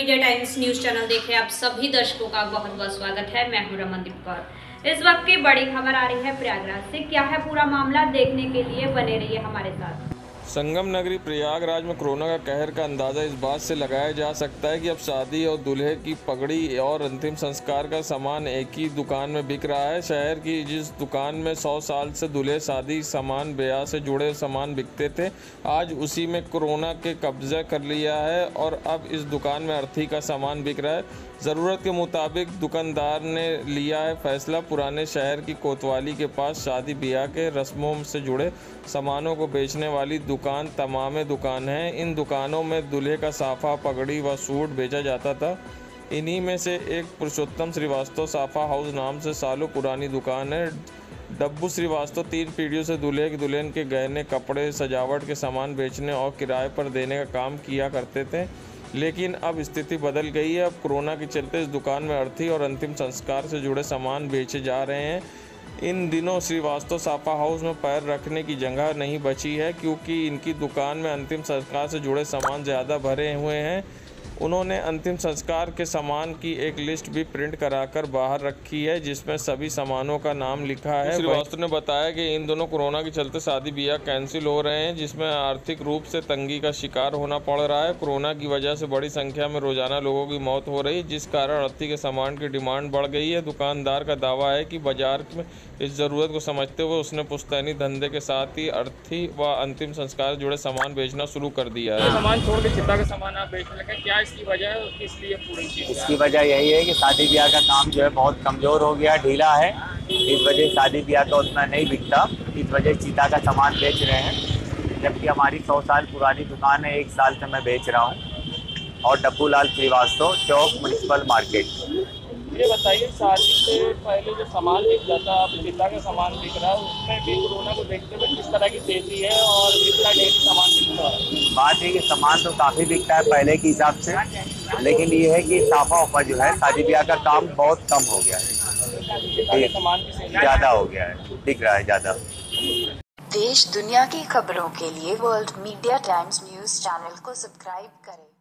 Media times news channel देख रहे आप सभी दर्शकों का बहुत बहुत स्वागत है। मैं हूं रमनदीप कौर। इस वक्त की बड़ी खबर आ रही है प्रयागराज से। क्या है पूरा मामला, देखने के लिए बने रहिए हमारे साथ। संगम नगरी प्रयागराज में कोरोना का कहर का अंदाज़ा इस बात से लगाया जा सकता है कि अब शादी और दूल्हे की पगड़ी और अंतिम संस्कार का सामान एक ही दुकान में बिक रहा है। शहर की जिस दुकान में 100 साल से दूल्हे शादी सामान ब्याह से जुड़े सामान बिकते थे, आज उसी में कोरोना के कब्जा कर लिया है और अब इस दुकान में अर्थी का सामान बिक रहा है। ज़रूरत के मुताबिक दुकानदार ने लिया है फैसला। पुराने शहर की कोतवाली के पास शादी ब्याह के रस्मों से जुड़े सामानों को बेचने वाली दुकान तमामे दुकान है। इन दुकानों में दूल्हे का साफा, पगड़ी व सूट बेचा जाता था। इन्हीं में से एक पुरुषोत्तम श्रीवास्तव साफा हाउस नाम से सालों पुरानी दुकान है। डब्बू श्रीवास्तव 3 पीढ़ियों से दूल्हे की दुल्हन के गहने, कपड़े, सजावट के सामान बेचने और किराए पर देने का काम किया करते थे, लेकिन अब स्थिति बदल गई है। अब कोरोना के चलते इस दुकान में अर्थी और अंतिम संस्कार से जुड़े सामान बेचे जा रहे हैं। इन दिनों श्रीवास्तव साफा हाउस में पैर रखने की जगह नहीं बची है, क्योंकि इनकी दुकान में अंतिम संस्कार से जुड़े सामान ज़्यादा भरे हुए हैं। उन्होंने अंतिम संस्कार के सामान की एक लिस्ट भी प्रिंट कराकर बाहर रखी है, जिसमें सभी सामानों का नाम लिखा है। श्रीवास्तव ने बताया कि इन दोनों कोरोना के चलते शादी ब्याह कैंसिल हो रहे हैं, जिसमें आर्थिक रूप से तंगी का शिकार होना पड़ रहा है। कोरोना की वजह से बड़ी संख्या में रोजाना लोगों की मौत हो रही है, जिस कारण अर्थी के सामान की डिमांड बढ़ गई है। दुकानदार का दावा है कि बाजार में इस ज़रूरत को समझते हुए उसने पुश्तैनी धंधे के साथ ही अर्थी व अंतिम संस्कार जुड़े सामान बेचना शुरू कर दिया है। सामान छोड़ के चिता का सामान आप बेचने लगे, क्या इसकी वजह है? किस लिए पूरी चीज? इसकी वजह यही है कि शादी ब्याह का काम जो है बहुत कमज़ोर हो गया, ढीला है। इस वजह शादी ब्याह का उतना नहीं बिकता, इस वजह चीता का सामान बेच रहे हैं। जबकि हमारी 100 साल पुरानी दुकान है, 1 साल से मैं बेच रहा हूँ। और डब्बू लाल श्रीवास्तव, चौक, म्युनिसिपल मार्केट। ये बताइए, शादी से पहले जो सामान बिक जाता, अब चिता का सामान बिक रहा है, उसमें भी कोरोना को देखते हुए किस तरह की तेजी है और कितना डेली सामान बिकता है? बात है कि सामान तो काफ़ी बिकता है पहले के हिसाब से, लेकिन ये है कि साफा वाफा जो है शादी ब्याह का काम बहुत कम हो गया है, सामान ज़्यादा हो गया है, बिक रहा है ज़्यादा। देश दुनिया की खबरों के लिए world media times news channel को सब्सक्राइब करें।